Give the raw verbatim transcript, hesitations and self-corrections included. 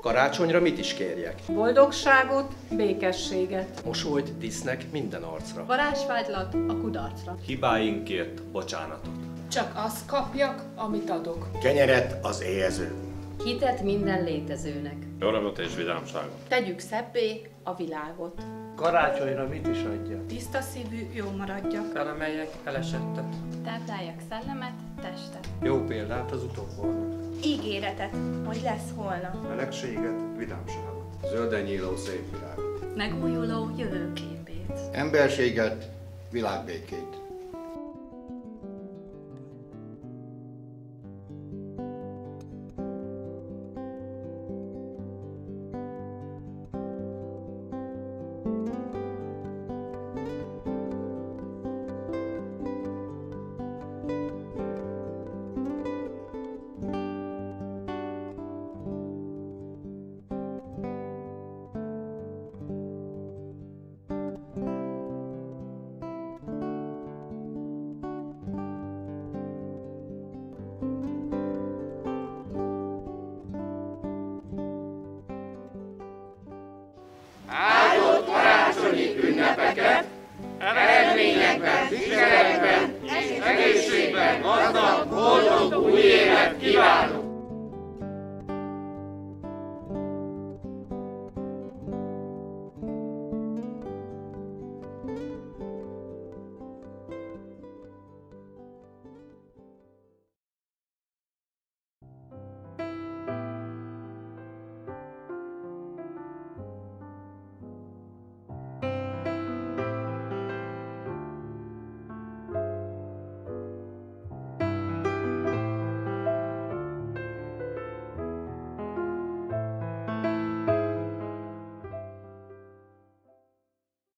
Karácsonyra mit is kérjek? Boldogságot, békességet. Mosolyt tisznek minden arcra. Varázsvágylat a kudarcra. Hibáinkért bocsánatot. Csak azt kapjak, amit adok. Kenyeret az éhező. Hitet minden létezőnek. Örömöt és vidámságot. Tegyük szebbé a világot. Karácsonyra mit is adja? Tiszta szívű, jó maradjak. Felemeljek elesettet. Tápláljak szellemet, testet. Jó példát az utókornak. Ígéretet, hogy lesz holnap. Melegséget, vidámságot. Zölden nyíló szép világot. Megújuló jövőképét. Emberséget, világbékét.